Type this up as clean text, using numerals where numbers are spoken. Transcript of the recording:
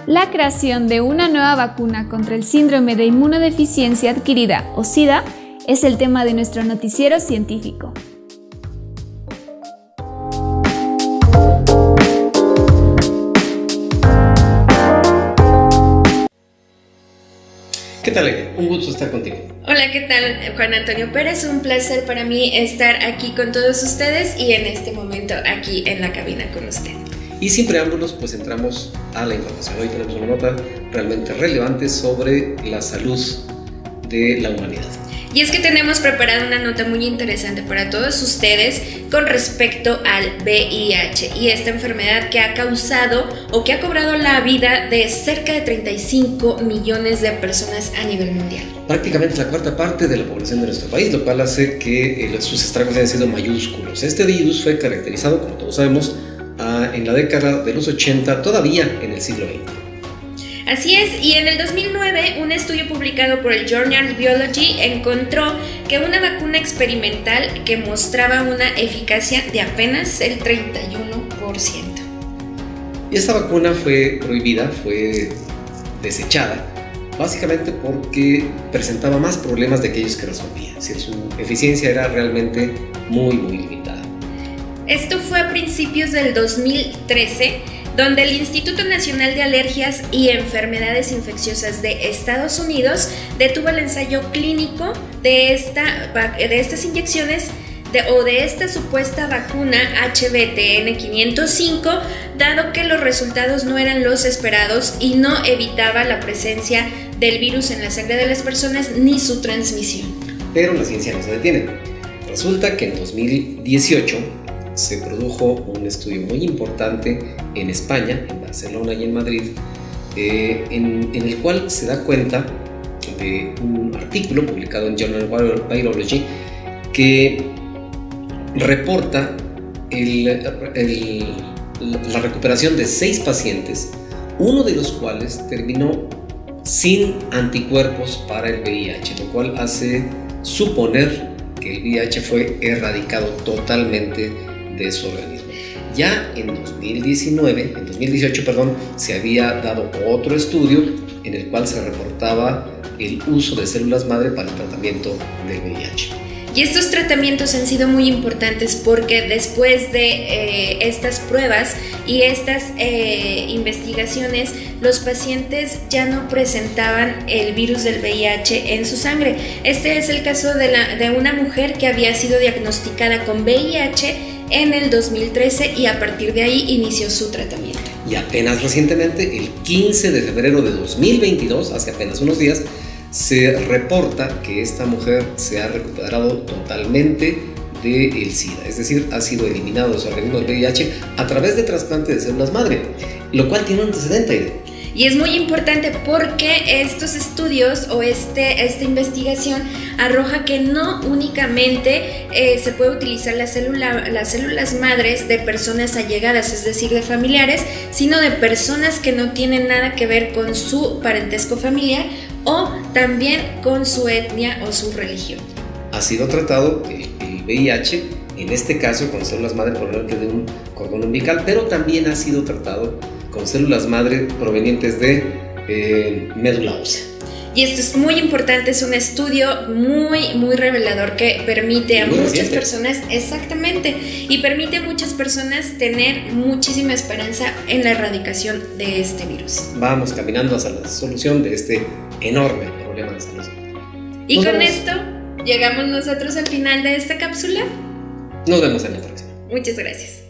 La creación de una nueva vacuna contra el síndrome de inmunodeficiencia adquirida o SIDA es el tema de nuestro noticiero científico. ¿Qué tal, Aide? Un gusto estar contigo. Hola, ¿qué tal, Juan Antonio Pérez? Un placer para mí estar aquí con todos ustedes y en este momento aquí en la cabina con usted. Y sin preámbulos, pues entramos a la información. Hoy tenemos una nota realmente relevante sobre la salud de la humanidad. Y es que tenemos preparada una nota muy interesante para todos ustedes con respecto al VIH y esta enfermedad que ha causado o que ha cobrado la vida de cerca de 35 millones de personas a nivel mundial. Prácticamente la cuarta parte de la población de nuestro país, lo cual hace que sus estragos hayan sido mayúsculos. Este virus fue caracterizado, como todos sabemos, en la década de los 80, todavía en el siglo XX. Así es, y en el 2009 un estudio publicado por el Journal Biology encontró que una vacuna experimental que mostraba una eficacia de apenas el 31%. Y esta vacuna fue prohibida, fue desechada, básicamente porque presentaba más problemas de aquellos que resolvía. Es decir, su eficiencia era realmente muy limitada. Esto fue a principios del 2013, donde el Instituto Nacional de Alergias y Enfermedades Infecciosas de Estados Unidos detuvo el ensayo clínico de estas inyecciones de esta supuesta vacuna HVTN505, dado que los resultados no eran los esperados y no evitaba la presencia del virus en la sangre de las personas ni su transmisión. Pero la ciencia no se detiene. Resulta que en 2018 se produjo un estudio muy importante en España, en Barcelona y en Madrid, en el cual se da cuenta de un artículo publicado en Journal Biology que reporta la recuperación de 6 pacientes, uno de los cuales terminó sin anticuerpos para el VIH, lo cual hace suponer que el VIH fue erradicado totalmente de su organismo. Ya en 2018, se había dado otro estudio en el cual se reportaba el uso de células madre para el tratamiento del VIH. Y estos tratamientos han sido muy importantes porque después de estas pruebas y estas investigaciones, los pacientes ya no presentaban el virus del VIH en su sangre. Este es el caso de una mujer que había sido diagnosticada con VIH en el 2013 y a partir de ahí inició su tratamiento. Y apenas recientemente, el 15 de febrero de 2022, hace apenas unos días, se reporta que esta mujer se ha recuperado totalmente del SIDA, es decir, ha sido eliminado de su organismo el VIH a través de trasplante de células madre, lo cual tiene un antecedente. Y es muy importante porque estos estudios o esta investigación arroja que no únicamente se puede utilizar las células madres de personas allegadas, es decir, de familiares, sino de personas que no tienen nada que ver con su parentesco familiar o también con su etnia o su religión. Ha sido tratado el VIH, en este caso con células madre provenientes de un cordón umbilical, pero también ha sido tratado con células madre provenientes de médula ósea. Y esto es muy importante, es un estudio muy revelador que permite a muchas personas, exactamente, y permite a muchas personas tener muchísima esperanza en la erradicación de este virus. Vamos caminando hacia la solución de este enorme problema de salud. Y con esto llegamos nosotros al final de esta cápsula. Nos vemos en la próxima. Muchas gracias.